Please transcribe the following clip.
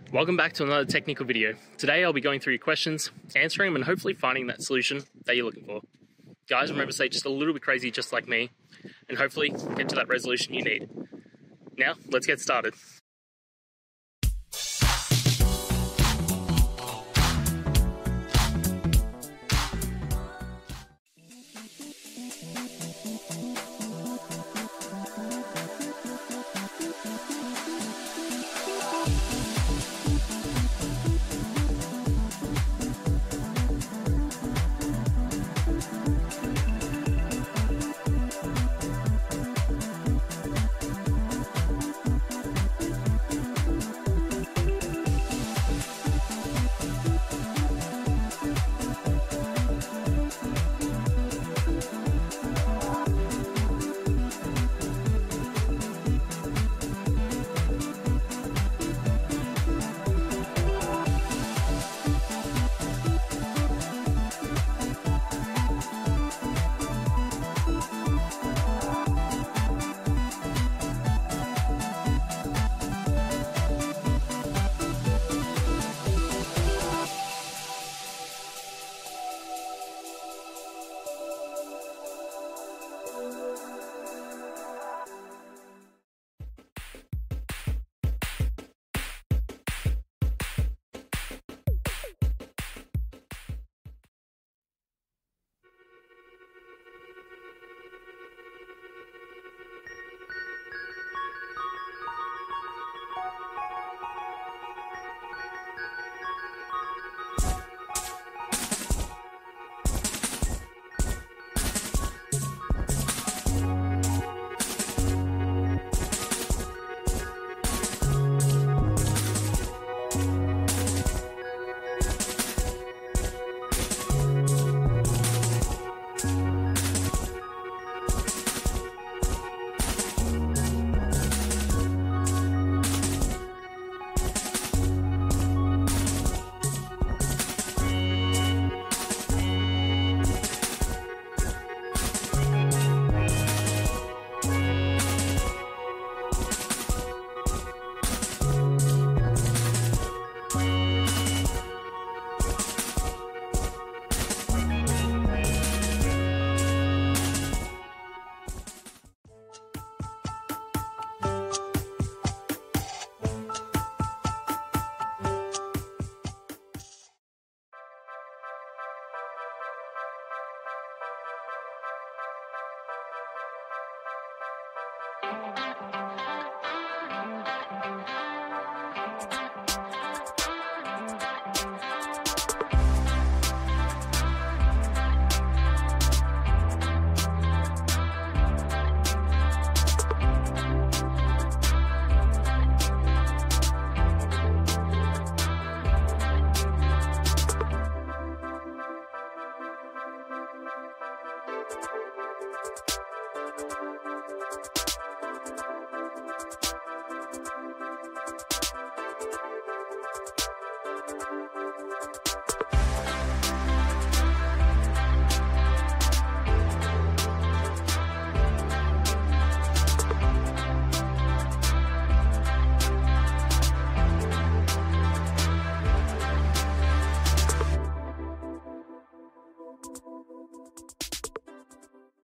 Welcome back to another technical video. Today I'll be going through your questions, answering them, and hopefully finding that solution that you're looking for. Guys, remember to stay just a little bit crazy just like me, and hopefully get to that resolution you need. Now, let's get started.